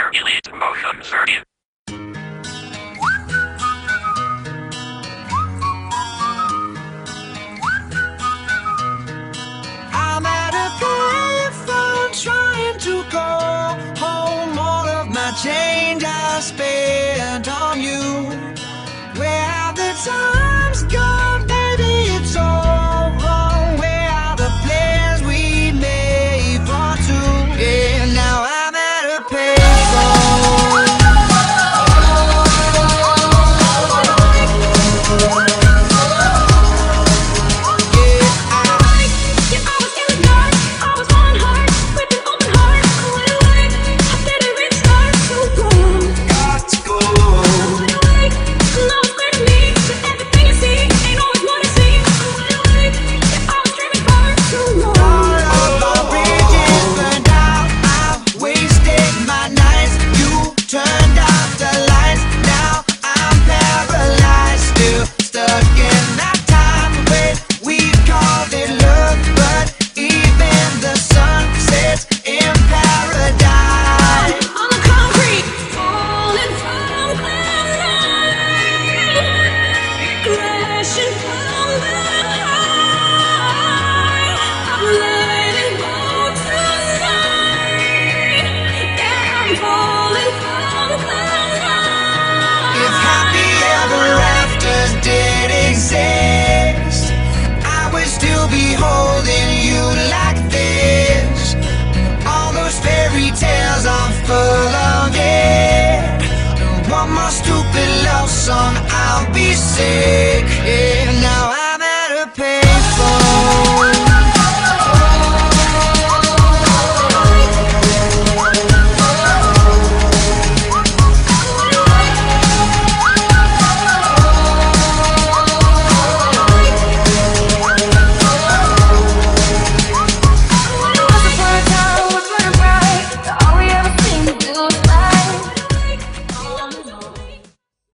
Circulate motion circuit. I'm at a payphone trying to call home. All of my change I spent on you. Where have the times gone, baby? It's all wrong. Where are the plans we made for two? Yeah, now I'm at a payphone. One more stupid love song, I'll be sick. Yeah, now